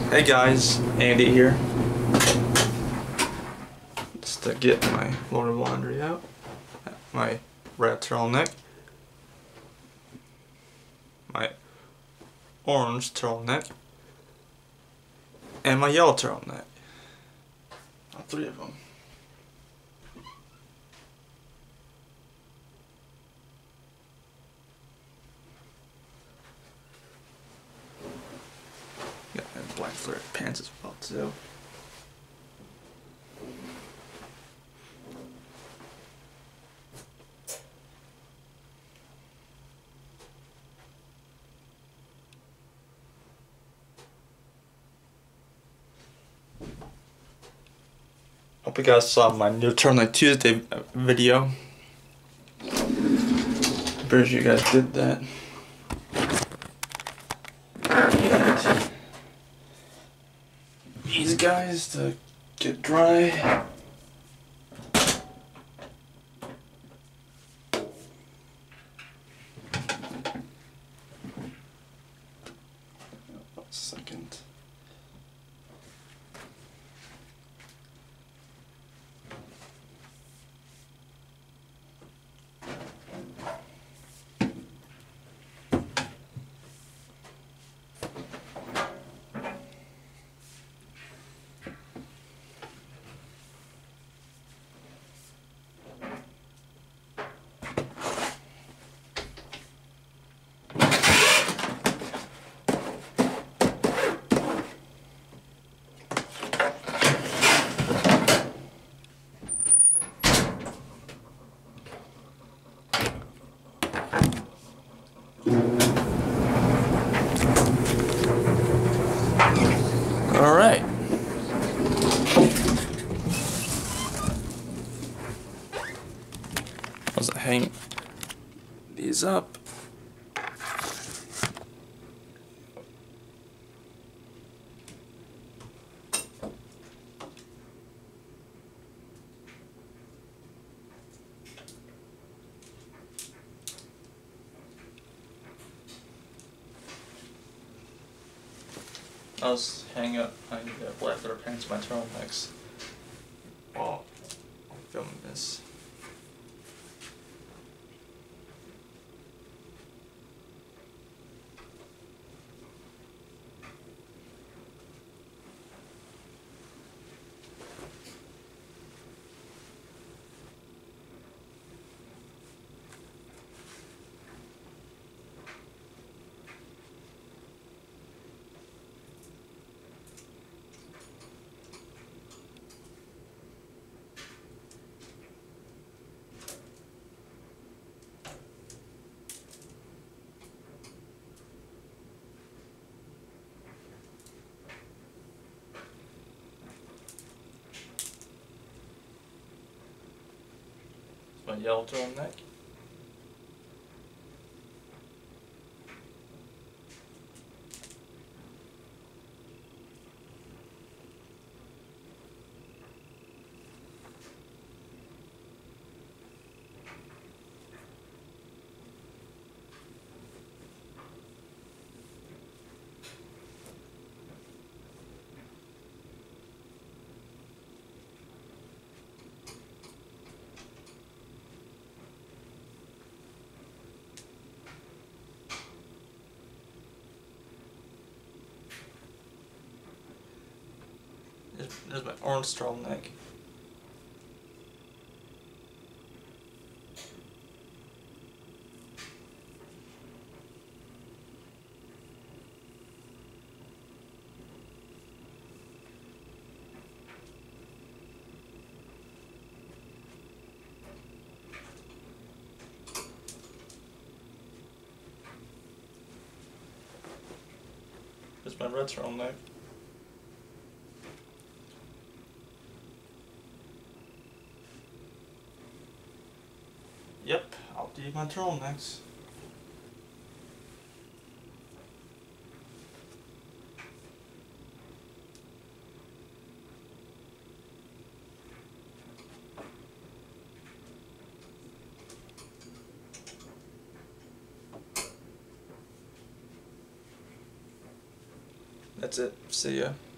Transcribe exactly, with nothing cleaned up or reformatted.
Hey guys, Andy here. Just to get my load of laundry out. My red turtleneck. My orange turtleneck. And my yellow turtleneck. All three of them. Got my black flared pants as well too. Hope you guys saw my new Turtleneck Tuesday video. Pretty sure you guys did that. Get these guys to get dry. One second. All right. As I hang these up. I was hanging up my uh, black leather pants my turtlenecks while I'm filming this. My yellow turtleneck. There's my orange turtleneck. There's my red turtleneck. Yep, I'll do my turtlenecks. That's it. See ya.